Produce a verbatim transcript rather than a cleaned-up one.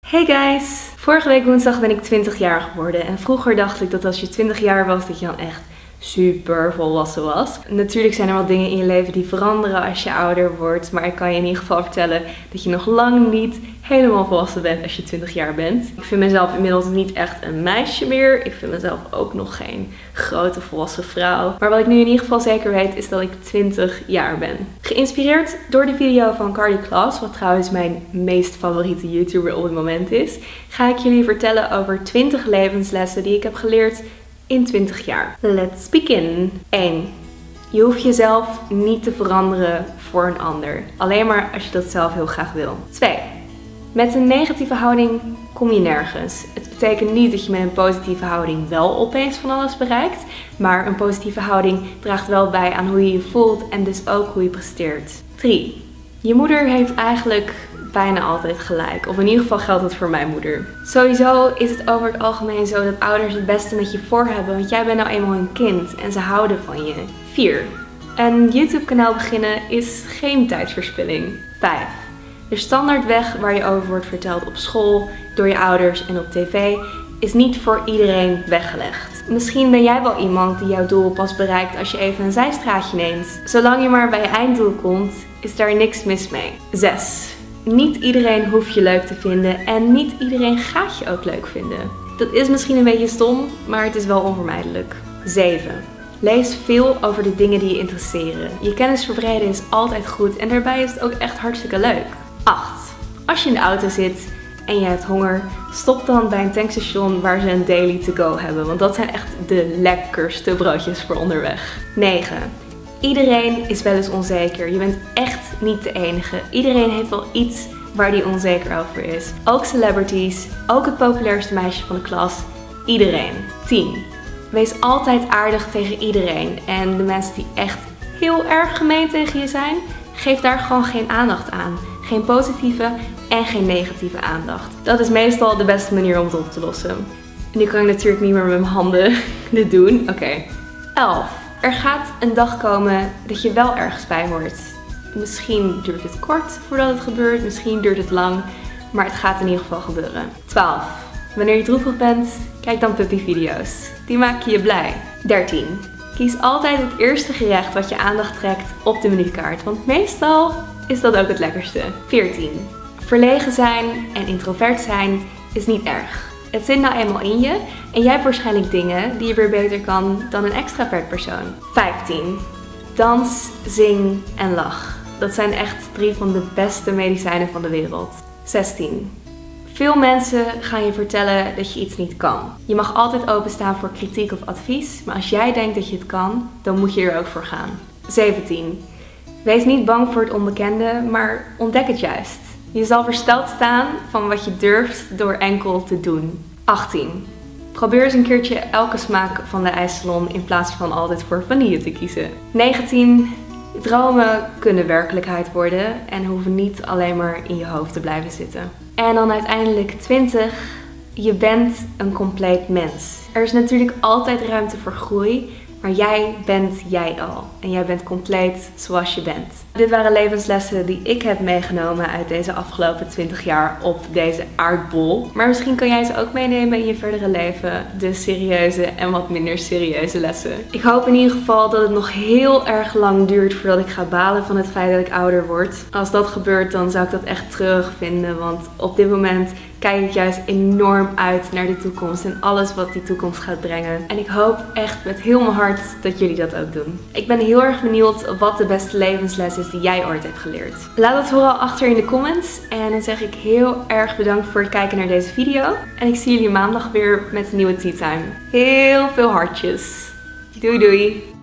Hey guys! Vorige week woensdag ben ik twintig jaar geworden en vroeger dacht ik dat als je twintig jaar was dat je dan echt super volwassen was. Natuurlijk zijn er wel dingen in je leven die veranderen als je ouder wordt, maar ik kan je in ieder geval vertellen dat je nog lang niet helemaal volwassen bent als je twintig jaar bent. Ik vind mezelf inmiddels niet echt een meisje meer. Ik vind mezelf ook nog geen grote volwassen vrouw. Maar wat ik nu in ieder geval zeker weet is dat ik twintig jaar ben. Geïnspireerd door de video van Carly Claus, wat trouwens mijn meest favoriete YouTuber op het moment is, ga ik jullie vertellen over twintig levenslessen die ik heb geleerd in twintig jaar. Let's begin. één. Je hoeft jezelf niet te veranderen voor een ander. Alleen maar als je dat zelf heel graag wil. twee. Met een negatieve houding kom je nergens. Het betekent niet dat je met een positieve houding wel opeens van alles bereikt. Maar een positieve houding draagt wel bij aan hoe je je voelt en dus ook hoe je presteert. drie. Je moeder heeft eigenlijk bijna altijd gelijk. Of in ieder geval geldt dat voor mijn moeder. Sowieso is het over het algemeen zo dat ouders het beste met je voor hebben. Want jij bent nou eenmaal een kind en ze houden van je. vier. Een YouTube kanaal beginnen is geen tijdverspilling. vijf. De standaardweg waar je over wordt verteld op school, door je ouders en op tv is niet voor iedereen weggelegd. Misschien ben jij wel iemand die jouw doel pas bereikt als je even een zijstraatje neemt. Zolang je maar bij je einddoel komt, is daar niks mis mee. zes. Niet iedereen hoeft je leuk te vinden en niet iedereen gaat je ook leuk vinden. Dat is misschien een beetje stom, maar het is wel onvermijdelijk. zeven. Lees veel over de dingen die je interesseren. Je kennis verbreden is altijd goed en daarbij is het ook echt hartstikke leuk. acht. Als je in de auto zit en je hebt honger, stop dan bij een tankstation waar ze een daily to go hebben. Want dat zijn echt de lekkerste broodjes voor onderweg. negen. Iedereen is wel eens onzeker. Je bent echt niet de enige. Iedereen heeft wel iets waar die onzeker over is. Ook celebrities, ook het populairste meisje van de klas. Iedereen. tien. Wees altijd aardig tegen iedereen. En de mensen die echt heel erg gemeen tegen je zijn, geef daar gewoon geen aandacht aan. Geen positieve en geen negatieve aandacht. Dat is meestal de beste manier om het op te lossen. Nu kan ik natuurlijk niet meer met mijn handen dit doen. Oké. Okay. elf. Er gaat een dag komen dat je wel ergens bij hoort. Misschien duurt het kort voordat het gebeurt, misschien duurt het lang, maar het gaat in ieder geval gebeuren. twaalf. Wanneer je droevig bent, kijk dan puppyvideo's. Die maken je blij. dertien. Kies altijd het eerste gerecht wat je aandacht trekt op de menukaart, want meestal is dat ook het lekkerste. veertien. Verlegen zijn en introvert zijn is niet erg. Het zit nou eenmaal in je en jij hebt waarschijnlijk dingen die je weer beter kan dan een extravert persoon. vijftien. Dans, zing en lach. Dat zijn echt drie van de beste medicijnen van de wereld. zestien. Veel mensen gaan je vertellen dat je iets niet kan. Je mag altijd openstaan voor kritiek of advies, maar als jij denkt dat je het kan, dan moet je er ook voor gaan. zeventien. Wees niet bang voor het onbekende, maar ontdek het juist. Je zal versteld staan van wat je durft door enkel te doen. achttien. Probeer eens een keertje elke smaak van de ijssalon in plaats van altijd voor vanille te kiezen. negentien. Dromen kunnen werkelijkheid worden en hoeven niet alleen maar in je hoofd te blijven zitten. En dan uiteindelijk twintig. Je bent een compleet mens. Er is natuurlijk altijd ruimte voor groei. Maar jij bent jij al. En jij bent compleet zoals je bent. Dit waren levenslessen die ik heb meegenomen uit deze afgelopen twintig jaar op deze aardbol. Maar misschien kan jij ze ook meenemen in je verdere leven. De serieuze en wat minder serieuze lessen. Ik hoop in ieder geval dat het nog heel erg lang duurt voordat ik ga balen van het feit dat ik ouder word. Als dat gebeurt, dan zou ik dat echt treurig vinden. Want op dit moment kijk ik juist enorm uit naar de toekomst en alles wat die toekomst gaat brengen. En ik hoop echt met heel mijn hart dat jullie dat ook doen. Ik ben heel erg benieuwd wat de beste levensles is die jij ooit hebt geleerd. Laat het vooral achter in de comments. En dan zeg ik heel erg bedankt voor het kijken naar deze video. En ik zie jullie maandag weer met een nieuwe Tea Time. Heel veel hartjes. Doei doei!